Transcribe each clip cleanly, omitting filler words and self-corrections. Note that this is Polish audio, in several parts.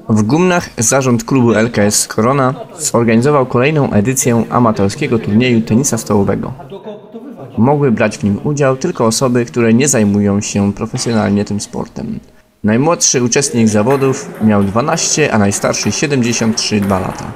W Gumnach zarząd klubu LKS Korona zorganizował kolejną edycję amatorskiego turnieju tenisa stołowego. Mogły brać w nim udział tylko osoby, które nie zajmują się profesjonalnie tym sportem. Najmłodszy uczestnik zawodów miał 12, a najstarszy 73 lata.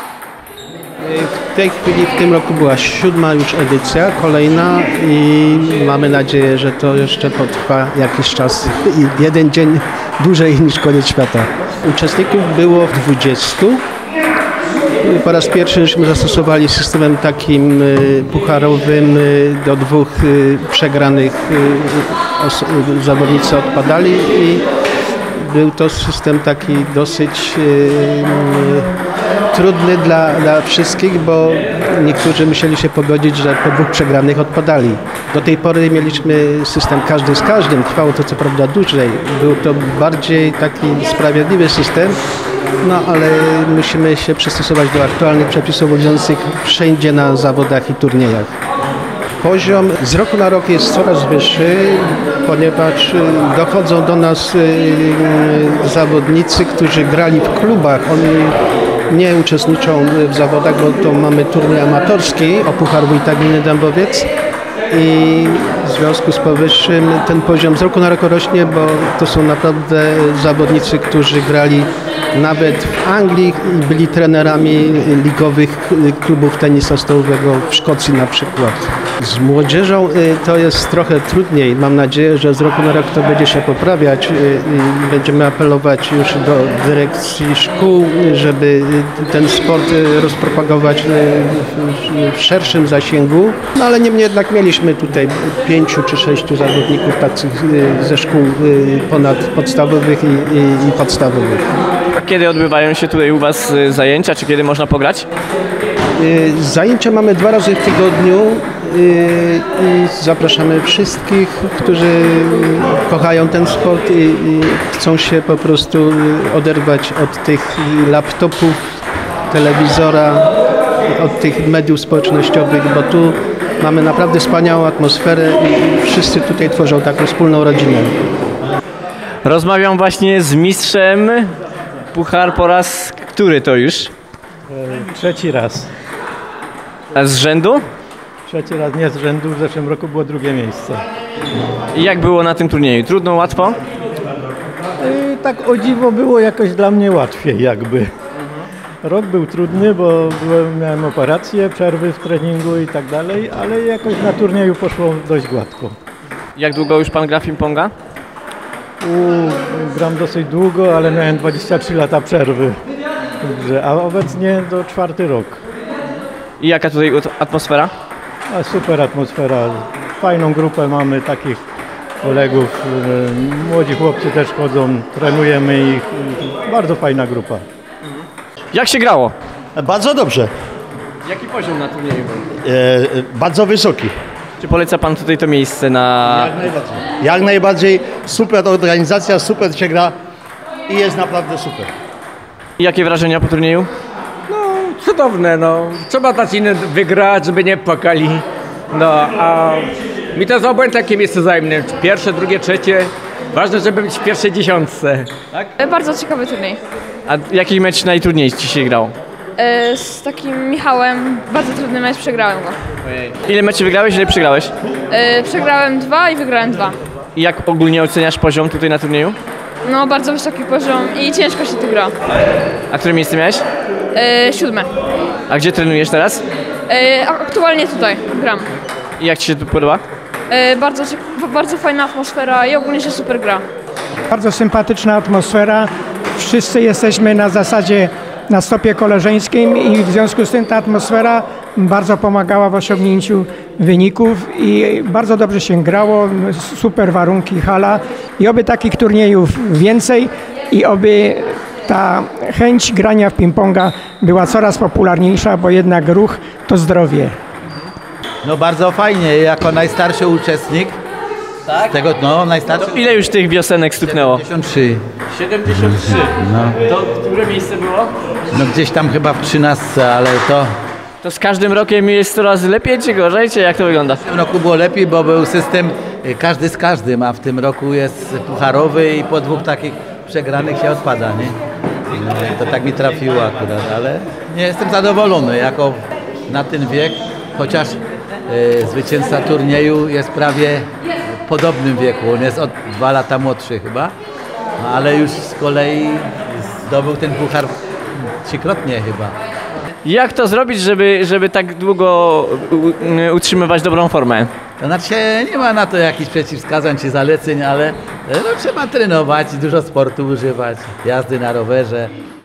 W tej chwili, w tym roku była 7. już edycja, kolejna i mamy nadzieję, że to jeszcze potrwa jakiś czas i jeden dzień dłużej niż koniec świata. Uczestników było 20. Po raz pierwszy żeśmy zastosowali systemem takim pucharowym, do 2 przegranych zawodnicy odpadali i był to system taki dosyć trudny dla wszystkich, bo niektórzy musieli się pogodzić, że po 2 przegranych odpadali. Do tej pory mieliśmy system każdy z każdym, trwało to co prawda dłużej. Był to bardziej taki sprawiedliwy system, no ale musimy się przystosować do aktualnych przepisów obowiązujących wszędzie na zawodach i turniejach. Poziom z roku na rok jest coraz wyższy, ponieważ dochodzą do nas zawodnicy, którzy grali w klubach. Oni nie uczestniczą w zawodach, bo to mamy turniej amatorski o Puchar Wójta Gminy Dębowiec i w związku z powyższym ten poziom z roku na rok rośnie, bo to są naprawdę zawodnicy, którzy grali nawet w Anglii i byli trenerami ligowych klubów tenisa stołowego w Szkocji na przykład. Z młodzieżą to jest trochę trudniej. Mam nadzieję, że z roku na rok to będzie się poprawiać i będziemy apelować już do dyrekcji szkół, żeby ten sport rozpropagować w szerszym zasięgu. No ale niemniej jednak mieliśmy tutaj 5 czy 6 zawodników takich ze szkół ponadpodstawowych i podstawowych. A kiedy odbywają się tutaj u Was zajęcia, czy kiedy można pograć? Zajęcia mamy 2 razy w tygodniu i zapraszamy wszystkich, którzy kochają ten sport i chcą się po prostu oderwać od tych laptopów, telewizora, od tych mediów społecznościowych, bo tu mamy naprawdę wspaniałą atmosferę i wszyscy tutaj tworzą taką wspólną rodzinę. Rozmawiam właśnie z mistrzem. Puchar po raz który to już? 3. raz. A z rzędu? 3. raz nie z rzędu, w zeszłym roku było 2. miejsce. I jak było na tym turnieju? Trudno, łatwo? Tak o dziwo było jakoś dla mnie łatwiej jakby. Rok był trudny, bo miałem operację, przerwy w treningu i tak dalej, ale jakoś na turnieju poszło dość gładko. Jak długo już Pan gra w ping-ponga? Gram dosyć długo, ale miałem 23 lata przerwy, a obecnie to 4. rok. I jaka tutaj atmosfera? Super atmosfera, fajną grupę mamy takich kolegów, młodzi chłopcy też chodzą, trenujemy ich, bardzo fajna grupa. Jak się grało? Bardzo dobrze. Jaki poziom na turnieju był? Bardzo wysoki. Czy poleca Pan tutaj to miejsce na... Jak najbardziej. Jak najbardziej. Super organizacja, super się gra i jest naprawdę super. I jakie wrażenia po turnieju? Cudowne, no. Trzeba dać innym wygrać, żeby nie płakali. No, a mi to jest obojętne, jakie miejsce zajmę. 1., 2., 3. Ważne, żeby być w pierwszej 10. Tak? Bardzo ciekawy turniej. A jaki mecz najtrudniej Ci się grało? Z takim Michałem bardzo trudny mecz, przegrałem go. Ile meczy wygrałeś, ile przegrałeś? Przegrałem 2 i wygrałem 2. I jak ogólnie oceniasz poziom tutaj na turnieju? No bardzo wysoki poziom i ciężko się tu gra. A które miejsce miałeś? 7. A gdzie trenujesz teraz? Aktualnie tutaj gram. I jak Ci się tu podoba? Bardzo fajna atmosfera i ogólnie się super gra. Bardzo sympatyczna atmosfera. Wszyscy jesteśmy na zasadzie na stopie koleżeńskim i w związku z tym ta atmosfera bardzo pomagała w osiągnięciu wyników i bardzo dobrze się grało, super warunki, hala i oby takich turniejów więcej i oby ta chęć grania w ping-ponga była coraz popularniejsza, bo jednak ruch to zdrowie. No bardzo fajnie, jako najstarszy uczestnik. Tak? Tego, no, najstarszy. To ile już tych wiosenek stuknęło? 73. 73. No. To które miejsce było? No gdzieś tam chyba w 13, ale to... To z każdym rokiem jest coraz lepiej czy gorzej, czy jak to wygląda? W tym roku było lepiej, bo był system każdy z każdym, a w tym roku jest pucharowy i po 2 takich przegranych się odpada, nie? To tak mi trafiło akurat, ale nie jestem zadowolony jako na ten wiek, chociaż zwycięzca turnieju jest prawie w podobnym wieku. On jest o 2 lata młodszy chyba, no, ale już z kolei zdobył ten puchar 3-krotnie chyba. Jak to zrobić, żeby tak długo utrzymywać dobrą formę? To znaczy nie ma na to jakichś przeciwwskazań czy zaleceń, ale no, trzeba trenować, dużo sportu używać, jazdy na rowerze.